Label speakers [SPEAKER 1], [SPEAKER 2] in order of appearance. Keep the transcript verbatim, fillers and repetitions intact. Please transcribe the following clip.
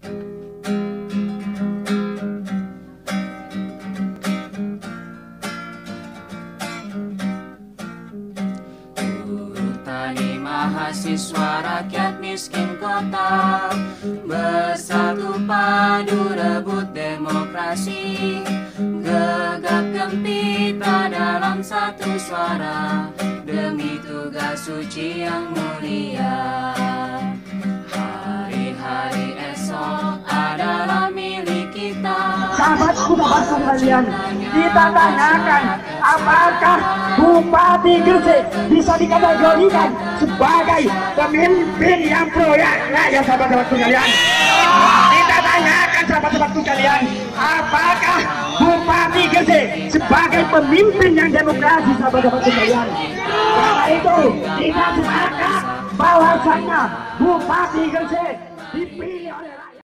[SPEAKER 1] Tani mahasiswa rakyat miskin kota bersatu padu rebut demokrasi, gegap gempita dalam satu suara demi tugas suci yang mulia. Hari-hari esok adalah milik kita.
[SPEAKER 2] Sahabat-sahabat sekalian, kita tanyakan apakah Bupati Gresik bisa dikategorikan sebagai pemimpin yang proyek? Nah ya sahabat-sahabat sekalian, kita tanyakan sahabat-sahabat sekalian, apakah Bupati Gresik sebagai pemimpin yang demokrasi sahabat-sahabat sekalian? Karena itu kita sepakat bahwasannya Bupati Gresik dipilih oleh